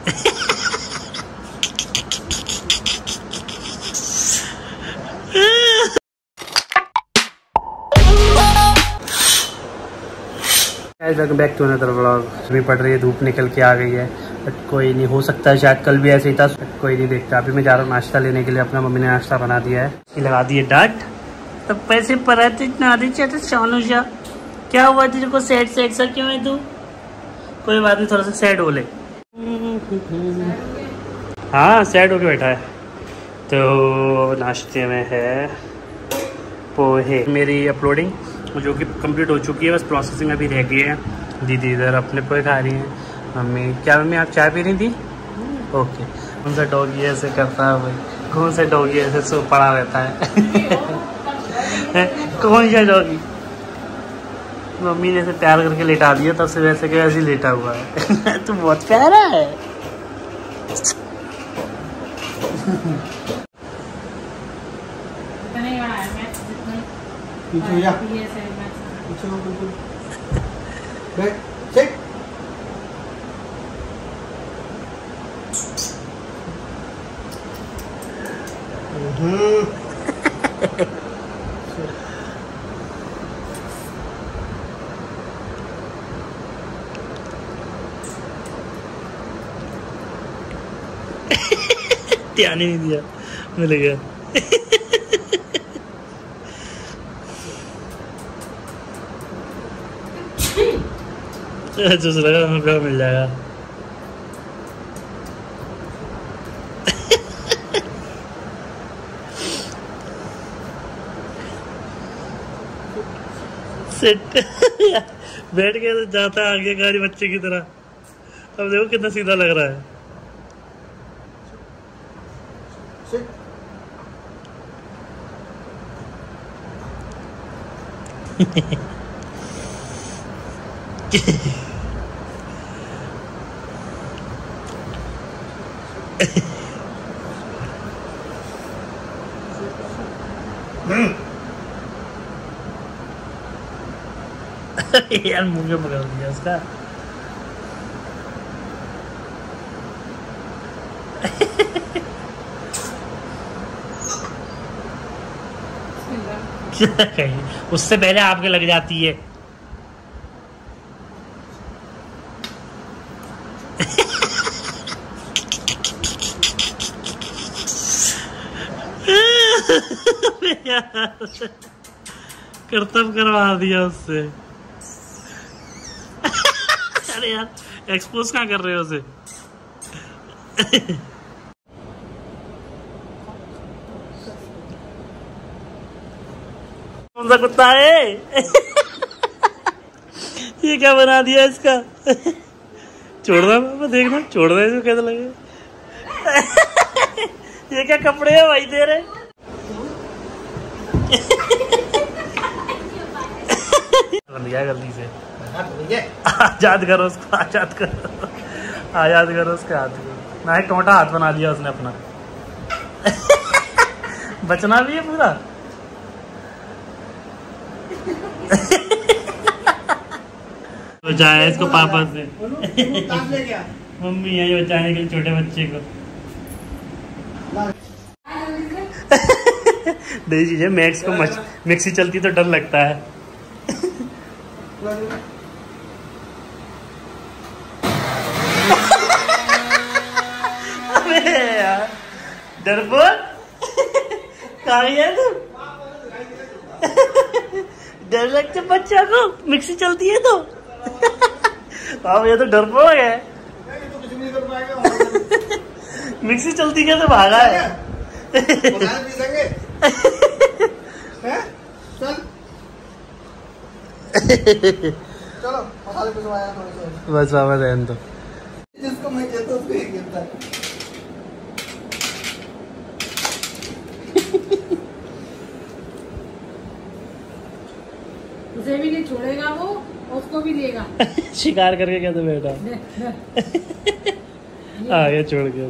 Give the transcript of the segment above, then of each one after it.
Welcome back to another vlog. अभी पड़ रही है, धूप निकल के आ गई है, बट कोई नहीं, हो सकता है शायद कल भी ऐसे ही था, कोई नहीं, देखता। अभी मैं जा रहा हूँ नाश्ता लेने के लिए, अपना मम्मी ने नाश्ता बना दिया है। लगा दिए डांट, तब पैसे पर आते इतना आधे चाहते सोनू जा, क्या हुआ तेरे को? सैड सैड सा क्यों है तू? कोई बात नहीं, थोड़ा सा सैड हो ले। हाँ, सैड होके बैठा है। तो नाश्ते में है पोहे। मेरी अपलोडिंग जो कि कंप्लीट हो चुकी है, बस प्रोसेसिंग अभी रह गई है। दीदी इधर अपने पोहे खा रही हैं। मम्मी, क्या मम्मी आप चाय पी रही थी? ओके। कौन सा डॉगी ऐसे करता है भाई? कौन सा डॉगी ऐसे सो पड़ा रहता है? कौन सा डॉगी? मम्मी ने इसे प्यार करके लेटा दिया, तब से वैसे के वैसे ही लेटा हुआ है। तू बहुत प्यारा है। ध्यान ही नहीं दिया, मिल गया। जो लगा हमें मिल जाएगा। सेट बैठ के तो जाता है आगे गाड़ी बच्चे की तरह। अब देखो कितना सीधा लग रहा है। यार मुंह में पकड़ दिया उसका। उससे पहले आपके लग जाती है। कर्तव्य करवा दिया उससे। अरे यार, एक्सपोज कहाँ कर रहे हो उसे? कौन सा कुत्ता है? ये क्या बना दिया इसका? छोड़ दो पापा, देखना, छोड़ दो इसको, कैसा लगे। ये क्या कपड़े है भाई तेरे? जल्दी से आजाद करो उसको, आजाद करो, आजाद करो उसके हाथ को। ना ही टोटा हाथ बना लिया उसने अपना। बचना भी है पूरा। बचाया इसको पापा से। मम्मी यही बचाने के लिए छोटे बच्चे को। नई चीज है, मैक्स को मिक्सी चलती तो डर लगता है। अबे यार, डरपोक कहाँ गया तू? डर लगता बच्चा को, मिक्सी चलती है तो। अब ये तो डरपोक है। मिक्सी चलती क्या तो भागा है। चलो मसाले पिसवाया थोड़े से। बस बाबा रहने दो। जिसको मैं कहता हूँ उसको ही कहता है। उसे भी नहीं छोड़ेगा वो, उसको भी लेगा। शिकार करके क्या तो बेटा। आ गया छोड़ के।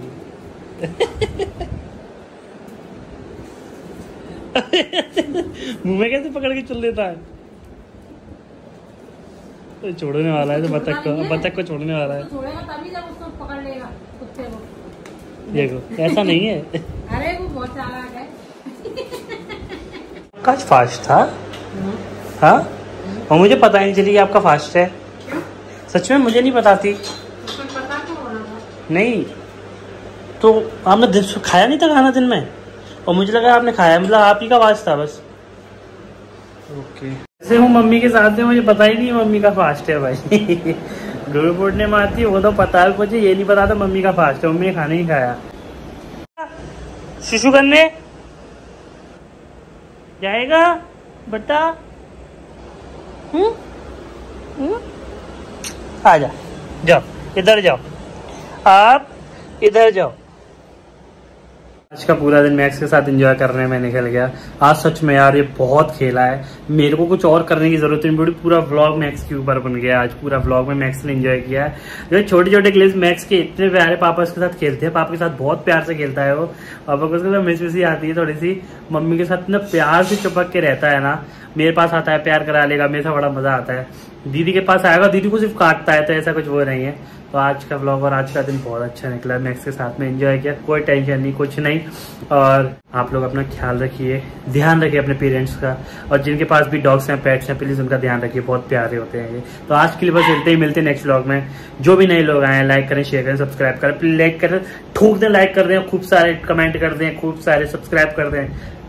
मुंह में कैसे पकड़ के चल लेता है? छोड़ने वाला है तो बतख को छोड़ने वाला है। तो छोड़ेगा तभी जब उसको पकड़ लेगा कुत्ते को। देखो ऐसा नहीं है। अरे वो बहुत चालाक है। आपका फास्ट था? हाँ, और मुझे पता ही नहीं चली कि आपका फास्ट है। सच में मुझे नहीं पता थी। पता क्यों होना था? नहीं तो आपने खाया नहीं था खाना दिन में, और मुझे लगा आपने खाया, मतलब आप ही का फास्ट था बस। ओके, जैसे हूँ मम्मी के साथ में, मुझे पता ही नहीं मम्मी का फास्ट है भाई। गुरु पूर्णिमा आती है वो तो पता है, मुझे ये नहीं पता था मम्मी का फास्ट है। मम्मी ने खाना ही खाया। शुशु करने जाएगा बेटा? आ जाओ, इधर जाओ, आप इधर जाओ। आज का पूरा दिन मैक्स के साथ एंजॉय करने में निकल गया। आज सच में यार ये बहुत खेला है, मेरे को कुछ और करने की जरूरत नहीं पड़ी। पूरा व्लॉग मैक्स के ऊपर बन गया। आज पूरा व्लॉग में मैक्स ने एंजॉय किया है। जो छोटे छोटे क्लिप्स मैक्स के इतने प्यारे, पापा उसके साथ खेलते हैं, पापा के साथ बहुत प्यार से खेलता है वो। पापा को उसके साथ मिस आती है थोड़ी सी। मम्मी के साथ इतना प्यार से चिपक के रहता है ना, मेरे पास आता है प्यार करा लेगा, मेरे से बड़ा मजा आता है। दीदी के पास आएगा, दीदी को सिर्फ काटता है, तो ऐसा कुछ वो नहीं है। तो आज का व्लॉग और आज का दिन बहुत अच्छा निकला। मैक्स के साथ में एंजॉय किया, कोई टेंशन नहीं, कुछ नहीं। और आप लोग अपना ख्याल रखिए, ध्यान रखिए अपने पेरेंट्स का, और जिनके पास भी डॉग्स हैं, पेट्स हैं, प्लीज उनका ध्यान रखिए, बहुत प्यारे होते हैं ये। तो आज के लिए बस मिलते ही मिलते नेक्स्ट व्लॉग में। जो भी नए लोग आए हैं, लाइक करें, शेयर करें, सब्सक्राइब करें। लाइक करें, ठोक दें, लाइक कर दें, खूब सारे कमेंट कर दें, खूब सारे सब्सक्राइब कर दें।